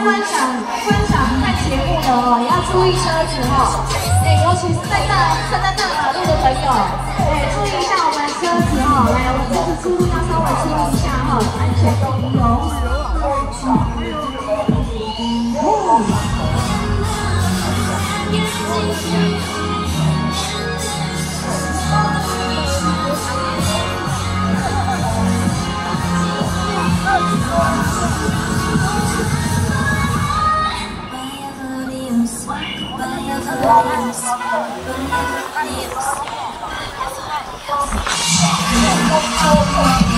观赏看节目的哦，也要注意车子哦。尤其是在大马路的朋友，注意一下我们车子哦。来，我们这次出入要稍微注意一下哈，安全第一哦。 Bye.